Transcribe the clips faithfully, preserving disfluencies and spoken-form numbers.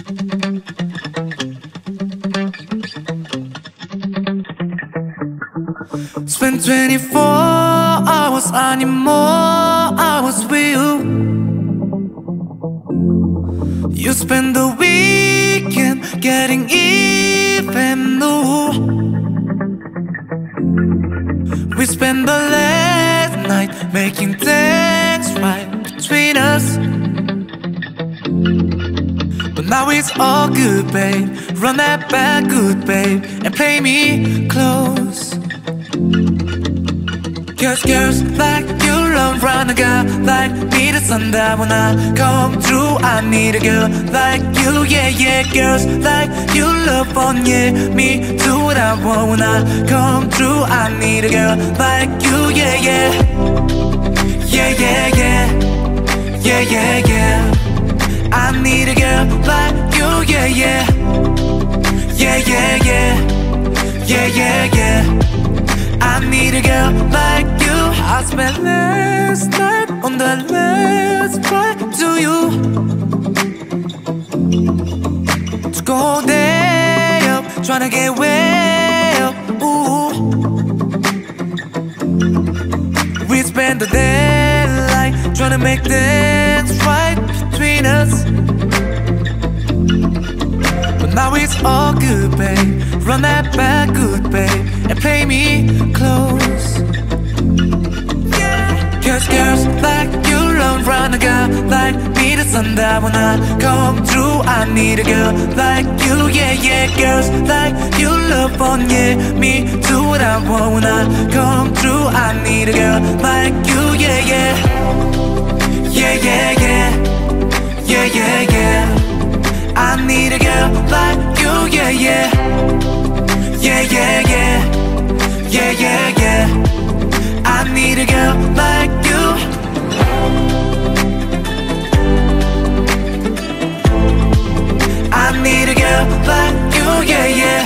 Spend twenty-four hours, I need more hours with you. You spend the weekend getting even new. We spend the last night making things right between us. But now it's all good, babe. Run that back, good babe, and play me close. Cause girls like you love run a girl like me to sundown. When I come through, I need a girl like you, yeah, yeah. Girls like you love on, yeah, me do what I want. When I come through, I need a girl like you, yeah, yeah. Yeah, yeah, yeah. Yeah, yeah, yeah. I need a girl like you, yeah, yeah. Yeah, yeah, yeah. Yeah, yeah, yeah. I need a girl like you. I spent last night on the last flight to you. To go day up, tryna get way up, ooh. We spent the daylight tryna make things right between us. But now it's all good, babe. Run that back, good babe, and play me close. Cause girls like you love run a girl like me to sundown. When I come through, I need a girl like you, yeah, yeah. Girls like you love on, yeah, me do what I want. When I come through, I need a girl like you, yeah, yeah. Yeah, yeah, yeah. Yeah, yeah, yeah. I need a girl like you, yeah, yeah. Yeah, yeah, yeah. Yeah, yeah, yeah. I need a girl like you. I need a girl like you, yeah, yeah.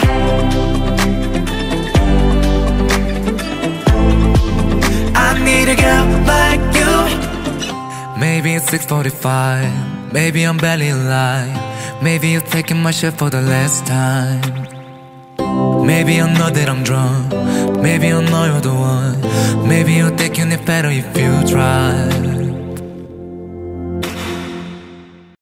I need a girl like you. Maybe it's six forty-five. Maybe I'm barely alive. Maybe you're taking my shit for the last time. Maybe I know that I'm drunk. Maybe I know you're the one. Maybe you're taking it better if you try.